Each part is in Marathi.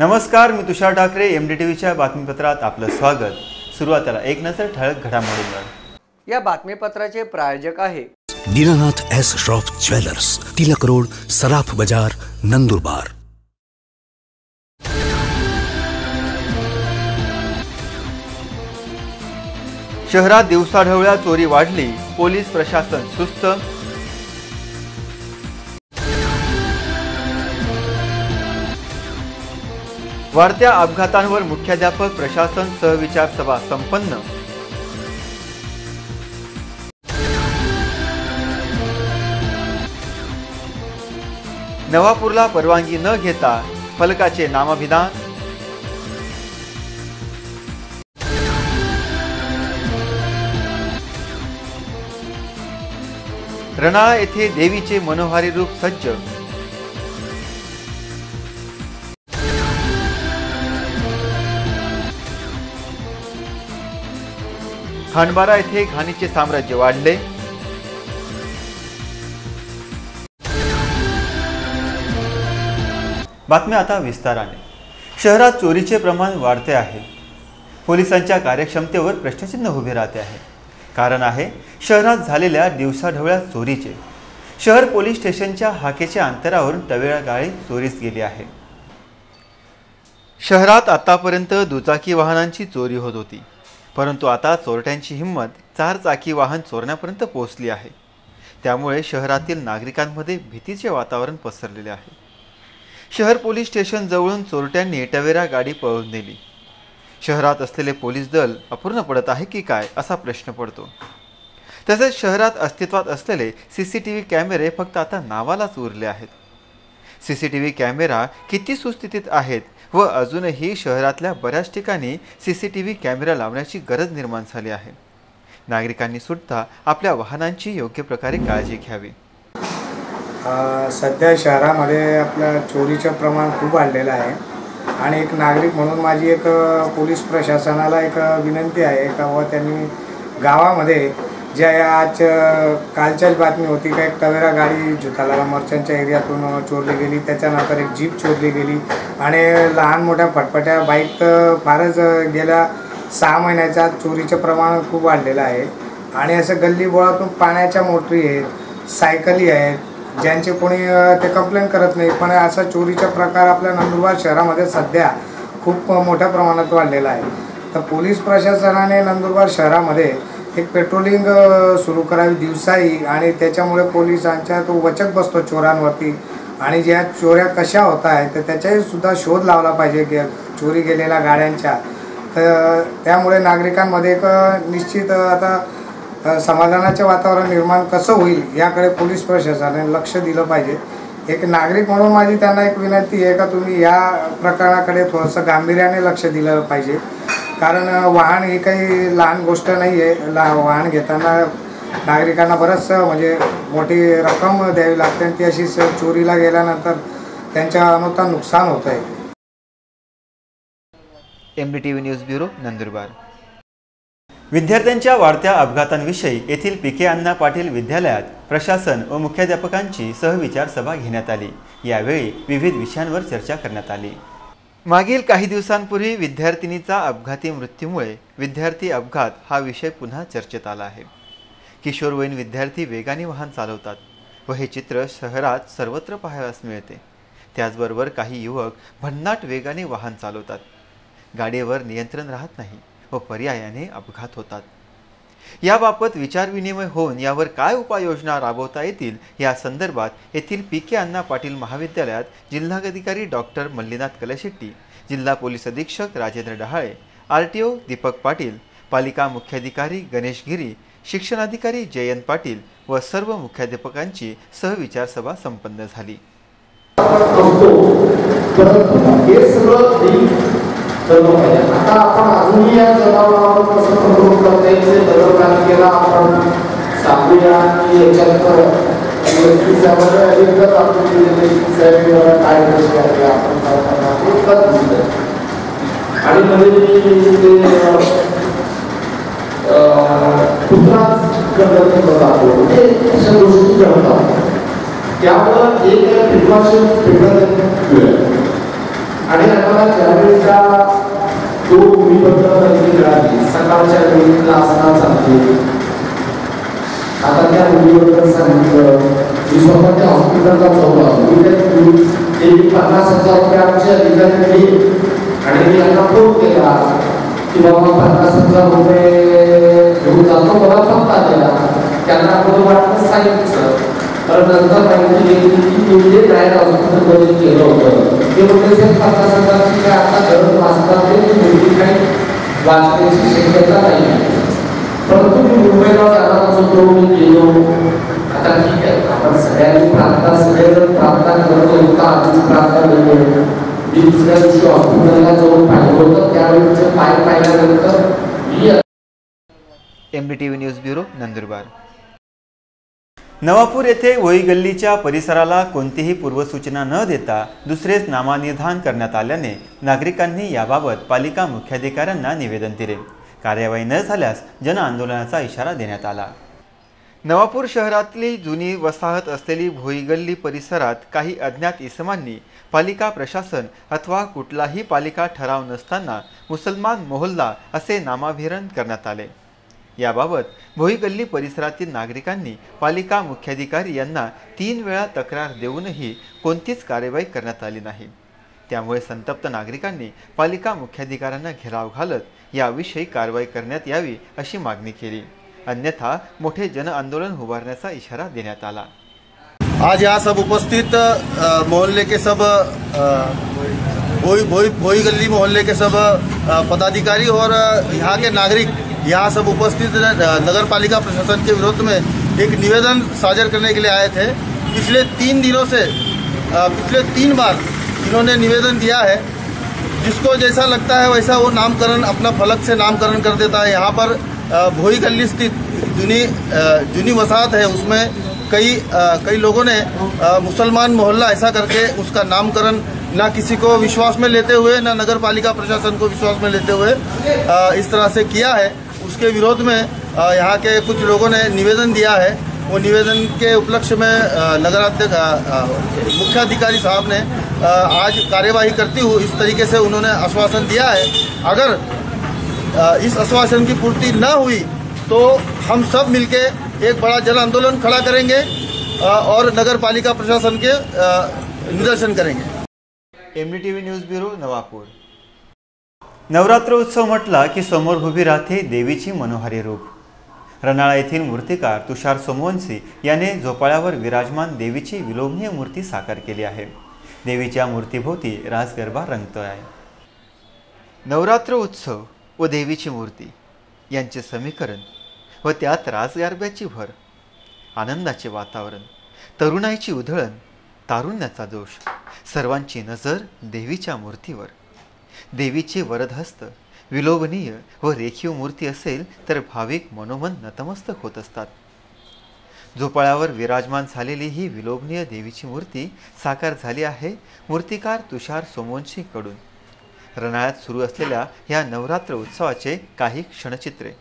नमस्कार, मी तुषार ठाकरे. MDTVच्या बातमीपत्रात आपलं स्वागत. सुरुवातीला एक नजर ठळक घडामोडींवर. या बातमीपत्राचे प्रायोजक आहे Dinanath S Shroff jewellers, Tilak road, Saraf Bazar, Nandurbar. शहरात दिवसाढवळ्या चोरी वाढली, पोलीस प्रशासन सुस्त. वाढत्या अपघातांवर मुख्याध्यापक प्रशासन सहविचार सभा संपन्न. नवापूरला परवानगी न घेता फलकाचे नामाभिधान. रनाळा येथे देवीचे मनोहारी रूप सज्ज. खांडबारा येथे घाणीचे साम्राज्य वाढले. बातम्या आता विस्ताराने. शहरात चोरीचे प्रमाण वाढते आहे. पोलिसांच्या कार्यक्षमतेवर प्रश्नचिन्ह उभे राहते आहे. कारण आहे शहरात झालेल्या दिवसाढवळ्या चोरीचे. शहर पोलीस स्टेशनच्या हाकेच्या अंतरावरून टवेरा गाडी चोरीस गेली आहे. शहरात आतापर्यंत दुचाकी वाहनांची चोरी होत होती, परंतु आता चोरट्यांची हिंमत चारचाकी वाहन चोरण्यापर्यंत पोहोचली आहे. त्यामुळे शहरातील नागरिकांमध्ये भीतीचे वातावरण पसरलेले आहे. शहर पोलीस स्टेशन जवळून चोरट्यांनी टवेरा गाडी पळवून नेली. शहरात असलेले पोलीस दल अपूर्ण पडत आहे की काय असा प्रश्न पडतो. तसेच शहरात अस्तित्वात असलेले CCTV कॅमेरे फक्त आता नावालाच उरले आहेत. CCTV कॅमेरा किती सुस्थितीत आहेत व अजूनही शहरातल्या बऱ्याच ठिकाणी CCTV कॅमेरा लावण्याची गरज निर्माण झाली आहे. नागरिकांनी सुद्धा आपल्या वाहनांची योग्य प्रकारे काळजी घ्यावी. सध्या शहरामध्ये आपल्या चोरीचं प्रमाण खूप वाढलेलं आहे आणि एक नागरिक म्हणून माझी एक पोलीस प्रशासनाला एक विनंती आहे का व त्यांनी गावामध्ये ज्या आज कालच्याच बातमी होती का एक टवेरा गाडी जुताला मर्चंटच्या एरियातून चोरली गेली. त्याच्यानंतर एक जीप चोरली गेली आणि लहान मोठ्या फटफट्या बाईक तर फारच गेल्या 6 महिन्याच्या चोरीचं प्रमाण खूप वाढलेलं आहे. आणि असं गल्लीबोळातून पाण्याच्या मोटरी आहेत, सायकली आहेत, ज्यांचे कोणी ते कंप्लेंट करत नाही. पण असा चोरीचा प्रकार आपल्या नंदुरबार शहरामध्ये सध्या खूप मोठ्या प्रमाणात वाढलेला आहे. तर पोलीस प्रशासनाने नंदुरबार शहरामध्ये एक पेट्रोलिंग सुरू करावी दिवसाही आणि त्याच्यामुळे पोलिसांचा तो वचक बसतो चोरांवरती आणि ज्या चोऱ्या कशा होत आहेत तर त्याचाही सुद्धा शोध लावला पाहिजे की चोरी गेलेल्या गाड्यांच्या. तर त्यामुळे नागरिकांमध्ये एक निश्चित आता समाधानाचे वातावरण निर्माण कसं होईल याकडे पोलीस प्रशासनाने लक्ष दिलं पाहिजे. एक नागरिक म्हणून माझी त्यांना एक विनंती आहे का तुम्ही या प्रकरणाकडे थोडंसं गांभीर्याने लक्ष दिलं पाहिजे. कारण वाहन ही काही लहान गोष्ट नाही आहे. वाहन घेताना नागरिकांना बरंच म्हणजे मोठी रक्कम द्यावी लागते आणि ती अशी चोरीला गेल्यानंतर त्यांच्या अनोता नुकसान होत आहे. MDTV news bureau, Nandurbar. विद्यार्थ्यांच्या वाढत्या अपघातांविषयी येथील PK अण्णा पाटील विद्यालयात प्रशासन व मुख्याध्यापकांची सहविचार सभा घेण्यात आली. यावेळी विविध विषयांवर चर्चा करण्यात आली. मागील काही दिवसांपूर्वी विद्यार्थिनीचा अपघाती मृत्यूमुळे विद्यार्थी अपघात हा विषय पुन्हा चर्चेत आला आहे. किशोरवयीन विद्यार्थी वेगाने वाहन चालवतात व हे चित्र शहरात सर्वत्र पाहावयास मिळते. त्याचबरोबर काही युवक भन्नाट वेगाने वाहन चालवतात. गाडीवर नियंत्रण राहत नाही व पर्यायाने अपघात होतात. याबाबत विचारविनिमय होऊन यावर काय उपाययोजना राबवता येतील या संदर्भात येथील PK अण्णा पाटील महाविद्यालयात जिल्हाधिकारी डॉक्टर मल्लीनाथ कलशेट्टी, जिल्हा पोलीस अधीक्षक राजेंद्र डहाळे, RTO दीपक पाटील, पालिका मुख्याधिकारी गणेश गिरी, शिक्षणाधिकारी जयंत पाटील व सर्व मुख्याध्यापकांची सहविचार सभा संपन्न झाली. आता आपण अजूनही या जनावरांवर कसं कंट्रोल करता येईल ते दररोज आपण सांगूया आणि याच्यात काय गोष्टी आहे आपण आणि कुत्राच करतात अशा गोष्टी घडतात. त्यामुळं एक प्रिकॉशन आणि आम्हाला ज्यावेळेला दोन भूमिपत्र माहिती मिळाली सकाळच्या वेळी क्लासला चालली. आता त्या मुलीबद्दल सांगितलं मी स्वतः त्या हॉस्पिटलला जाऊन ते 50,000 रुपये आमच्या अधिकारी दिले आणि मी यांना फोन केला की बाबा 50,000 रुपये घेऊन जातो. मला पत्ता दिला. त्यांना आपण वाटतं सांगितलं तर नंतर माहिती घेतली की मी प्रायव्हेट हॉस्पिटलमध्ये केलं होतं. ते म्हणजे 50,000ची काय आता गरज वाचतात ते मुलगी काही वाचण्याची शक्यता नाही. परंतु मी मुंबईला जाणार होतो. मी गेलो. आता ठीक आहे आपण सगळ्यांनी प्रार्थना सगळेजण प्रार्थना करत होता. आधीच प्रार्थना केली. मी दुसऱ्या दिवशी हॉस्पिटलला जाऊन पाहिलं होतं. त्यावेळीचे पाय पाहिल्यानंतर मी MDTV news bureau Nandurbar. Navapur येथे वोई गल्लीच्या परिसराला कोणतीही पूर्वसूचना न देता दुसरेच नामानिर्धान करण्यात आल्याने नागरिकांनी याबाबत पालिका मुख्याधिकाऱ्यांना निवेदन दिले. कार्यवाही न झाल्यास जनआंदोलनाचा इशारा देण्यात आला. नवापूर शहरातली जुनी वसाहत असलेली भोई गल्ली परिसरात काही अज्ञात इसमांनी पालिका प्रशासन अथवा कुठलाही पालिका ठराव नसताना मुसलमान मोहल्ला असे नामाभिरण करण्यात आले. याबाबत भोई गल्ली परिसरातील नागरिकांनी पालिका मुख्याधिकारी यांना 3 वेळा तक्रार देऊनही कोणतीच कार्यवाही करण्यात आली नाही. त्यामुळे संतप्त नागरिकांनी पालिका मुख्याधिकाऱ्यांना घेराव घालत याविषयी कारवाई करण्यात यावी अशी मागणी केली. अन्यथा मोठे जनआंदोलन उभारण्याचा इशारा देण्यात आला. आज यहाँ सब उपस्थित मोहल्ले के सब भोई गली मोहल्ले के सब पदाधिकारी और यहाँ के नागरिक यहाँ सब उपस्थित नगर पालिका प्रशासन के विरोध में एक निवेदन साझा करने के लिए आए थे. पिछले 3 दिनों से पिछले 3 बार इन्होंने निवेदन दिया है. जिसको जैसा लगता है वैसा वो नामकरण अपना फलक से नामकरण कर देता है. यहाँ पर भोई गली स्थित जुनी वसाहत है. उसमें कई लोगों ने मुसलमान मोहल्ला ऐसा करके उसका नामकरण ना किसी को विश्वास में लेते हुए ना नगर पालिका प्रशासन को विश्वास में लेते हुए इस तरह से किया है. उसके विरोध में यहाँ के कुछ लोगों ने निवेदन दिया है. वो निवेदन के उपलक्ष्य में नगराध्यक्ष मुख्याधिकारी साहब ने आज कार्यवाही करती हुई इस तरीके से उन्होंने आश्वासन दिया है. अगर इस आश्वासन की पूर्ति न हुई तो हम सब मिलके एक बड़ा जन आंदोलन खड़ा करेंगे और नगर पालिका प्रशासन के निदर्शन करेंगे. MDTV news bureau Navapur. Navratri उत्सव म्हटला की समोर उभी राहते देवीची मनोहारी रूप. रनाळा येथील मूर्तिकार तुषार सोमवंशी याने झोपाळ्यावर विराजमान देवीची विलोभनीय मूर्ती साकार केली आहे. देवीच्या मूर्तीभोवती रास गरबा रंगतोय आहे. नवरात्र उत्सव व देवीची मूर्ती यांचे समीकरण व त्यात रास गरब्याची भर, आनंदाचे वातावरण, तरुणाईची उधळण, तारुण्याचा जोश, सर्वांची नजर देवीच्या मूर्तीवर. देवीचे वरदहस्त विलोभनीय व रेखीव मूर्ती असेल तर भाविक मनोमन नतमस्तक होत असतात. झोपाळ्यावर विराजमान झालेली ही विलोभनीय देवीची मूर्ती साकार झाली आहे मूर्तिकार तुषार सोमवंशी कडून. रनाळ्यात सुरू असलेल्या या नवरात्र उत्सवाचे काही क्षणचित्रे.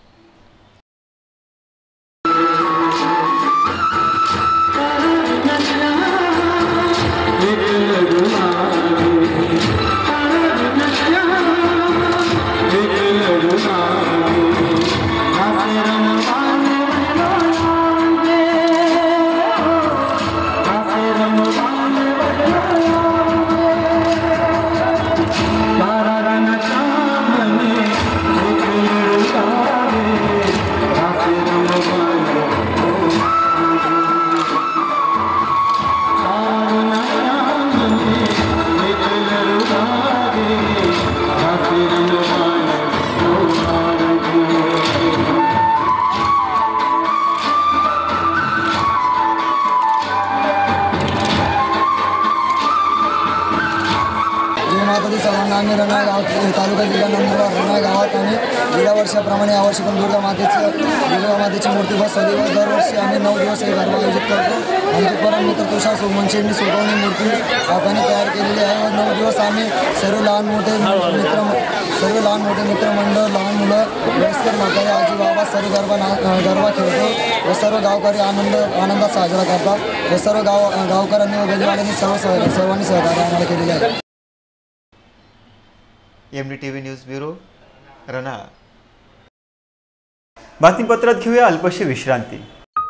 आम्ही रनाळ गाव तालुका जिल्हा नंदुरबार रनाळ गावात आम्ही गेल्या वर्षाप्रमाणे यावर्षी पण दुर्गा मातेची मूर्ती बसवली व दरवर्षी आम्ही 9 दिवस हे गरबा आयोजित करतो. आमचे परम मित्र तुषार सोमवंशींनी स्वतःहून मूर्ती आपल्याने तयार केलेली आहे व 9 दिवस आम्ही सर्व लहान मोठे मित्रमंडळ, लहान मुलं, वयस्कर म्हातारे, आजी बाबा सर्व गरबा खेळतो व सर्व गावकरी आनंदात साजरा करतात व सर्व गावकऱ्यांनी व गजवाड्यांनी सर्वांनी सहकार्य आम्हाला केलेले आहे. MDTV news bureau Ranala. बातमीपत्रात घेऊया अल्पशी विश्रांती.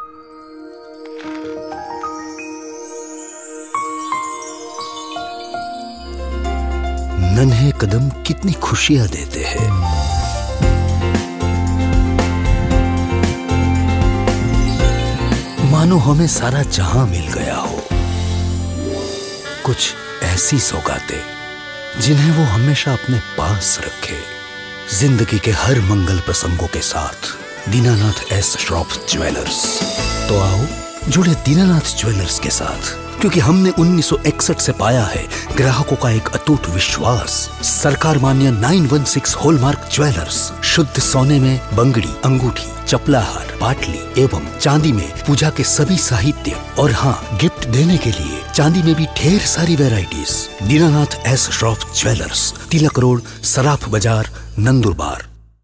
नन्हे कदम कितनी खुशियां देते हैं. मानो हमें सारा जहां मिल गया हो. कुछ ऐसी सौगातें जिन्हें वो हमेशा अपने पास रखे. जिंदगी के हर मंगल प्रसंगों के साथ दीनानाथ एस श्रॉफ ज्वेलर्स. तो आओ जुड़े दीनानाथ ज्वेलर्स के साथ, क्योंकि हमने 1961 से पाया है ग्राहकों का एक अटूट विश्वास. सरकार मान्य 916 हॉलमार्क ज्वेलर्स. शुद्ध सोने में बंगड़ी, अंगूठी, चपलाहार, पाटली एवं चांदी में पूजा के सभी साहित्य और हाँ, गिफ्ट देने के लिए चांदी में भी ढेर सारी varieties. Dinanath S Shroff jewellers, Tilak road, Saraf Bazar, Nandurbar.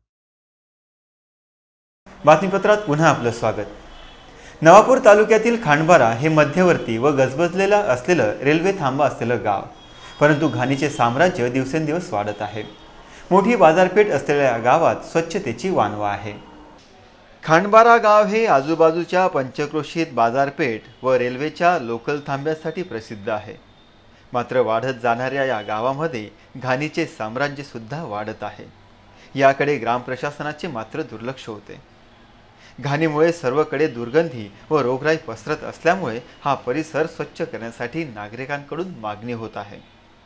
बातमीपत्रात पुन्हा आपलं स्वागत. नवापूर तालुक्यातील खांडबारा हे मध्यवर्ती व गजबजलेला असलेलं रेल्वे थांबा असलेलं गाव, परंतु घाणीचे साम्राज्य दिवसेंदिवस वाढत आहे. मोठी बाजारपेठ असलेल्या गावात स्वच्छतेची वानवा आहे. खांडबारा गाव हे आजूबाजूच्या पंचक्रोशीत बाजारपेठ व रेल्वेच्या लोकल थांब्यासाठी प्रसिद्ध आहे. मात्र वाढत जाणाऱ्या या गावामध्ये घाणीचे साम्राज्य सुद्धा वाढत आहे. याकडे ग्रामप्रशासनाचे मात्र दुर्लक्ष होते. घाणीमुळे सर्वकडे दुर्गंधी व रोगराई पसरत असल्यामुळे हा परिसर स्वच्छ करण्यासाठी नागरिकांकडून मागणी होत आहे.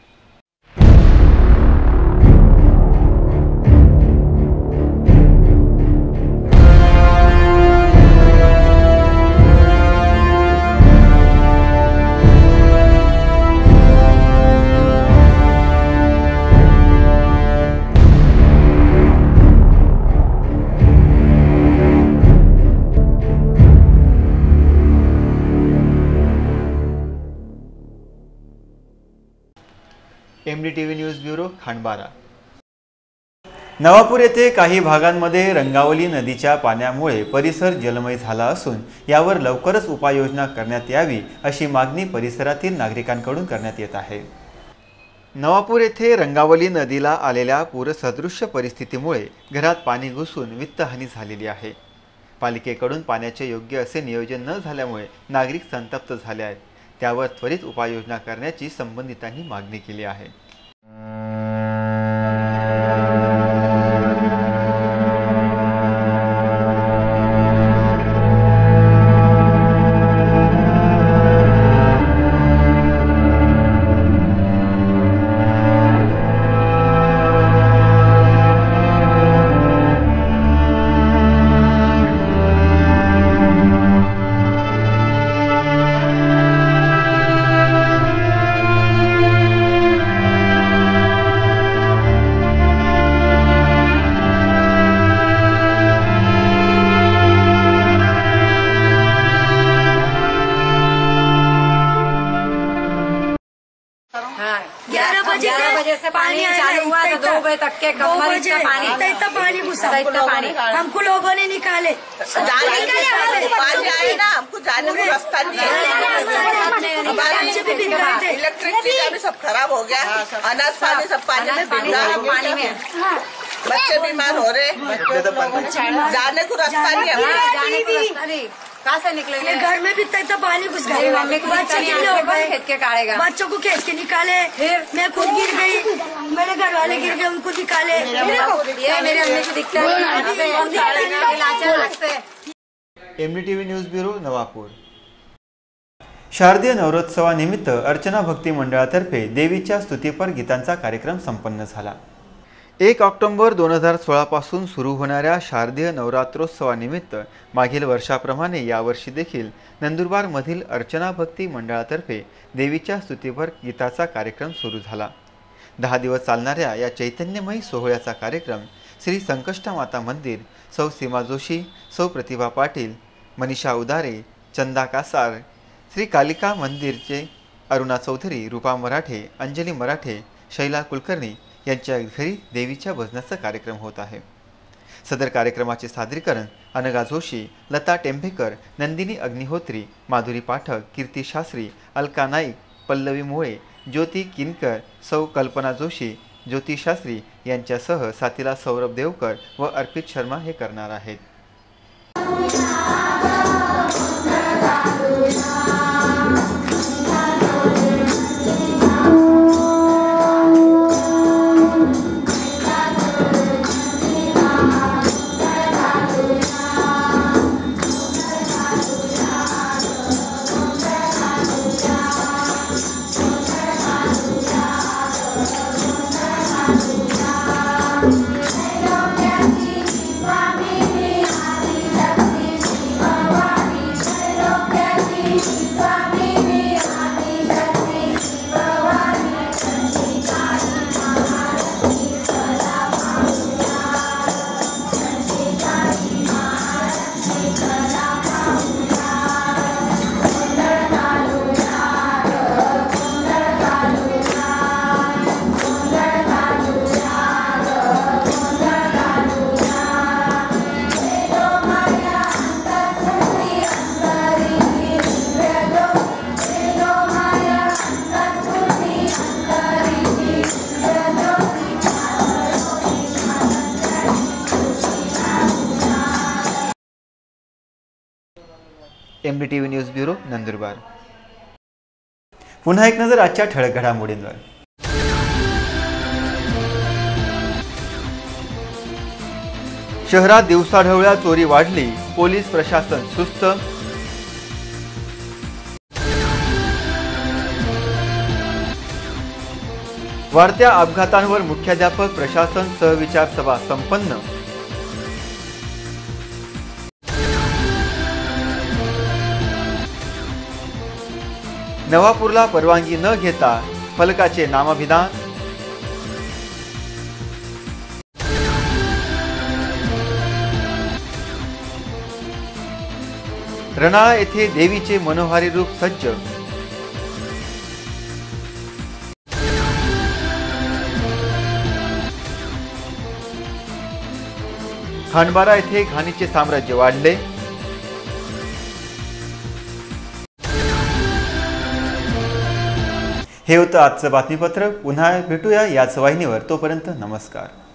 MDTV news bureau Khandbara. Navapur येथे काही भागांमध्ये रंगावली नदीच्या पाण्यामुळे परिसर जलमय झाला असून यावर लवकरच उपाययोजना करण्यात यावी अशी मागणी परिसरातील नागरिकांकडून करण्यात येत आहे. नवापूर येथे रंगावली नदीला आलेल्या पूरसदृश्य परिस्थितीमुळे घरात पाणी घुसून वित्तहानी झालेली आहे. पालिकेकडून पाण्याचे योग्य असे नियोजन न झाल्यामुळे नागरिक संतप्त झाले आहेत. त्यावर त्वरित उपाययोजना करण्याची संबंधितांनी मागणी केली आहे. हमको लोगों ने निकाले पानी आए ना, हमको जाने को रास्ता नहीं है. इलेक्ट्रिक चीजें भी सब खराब हो गया. अनाज पानी सब पानी में बिक रहा है. पानी में बच्चे बीमार हो रहे. जाने को रास्ता नहीं है. कहाँ से निकलेंगे? घर में भी तक पानी घुस गया. बच्चों को खींच के निकाले. मैं खुद गिर गई, मेरे घर वाले गिर गए, उनको निकाले. ये मेरे अम्मी को दिखता है. MDTV news bureau Navapur. शारदीय नवरोत्सवानिमित्त अर्चना भक्ती मंडळातर्फे देवीच्या स्तुतिपर गीतांचा कार्यक्रम संपन्न झाला. 1 ऑक्टोबर 2016 पासून सुरू होणाऱ्या शारदीय नवरात्रोत्सवानिमित्त मागील वर्षाप्रमाणे यावर्षी देखील नंदुरबारमधील अर्चना भक्ती मंडळातर्फे देवीच्या स्तुतिपर गीताचा कार्यक्रम सुरू झाला. 10 दिवस चालणाऱ्या या चैतन्यमयी सोहळ्याचा कार्यक्रम श्री संकष्टा माता मंदिर, सौ सीमा जोशी, सौ प्रतिभा पाटील, मनीषा उदारे, चंदा कासार, श्री कालिका मंदिरचे अरुणा चौधरी, रूपा मराठे, अंजली मराठे, शैला कुलकर्णी यांच्या घरी देवीच्या भजनाचा कार्यक्रम होत आहे. सदर कार्यक्रमाचे सादरीकरण अनघा जोशी, लता टेंभेकर, नंदिनी अग्निहोत्री, माधुरी पाठक, कीर्ती शास्त्री, अलका नाईक, पल्लवी मुळे, ज्योती किनकर, सौ कल्पना जोशी ज्योती शास्त्री यांच्यासह साथीला सौरभ देवकर व अर्पित शर्मा हे करणार आहेत. MDTV news bureau Nandurbar. पुन्हा एक नजर आजच्या ठळक घडामोडींवर. शहरात दिवसाढवळ्या चोरी वाढली, पोलीस प्रशासन सुस्त. वाढत्या अपघातांवर मुख्याध्यापक प्रशासन सहविचार सभा संपन्न. नवापूरला परवानगी न घेता फलकाचे नामाभिधान. रनाळा येथे देवीचे मनोहारी रूप सज्ज. खांडबारा येथे घाणीचे साम्राज्य वाढले. हे होतं आजचं बातमीपत्र. पुन्हा भेटूया याच वाहिनीवर. तोपर्यंत नमस्कार.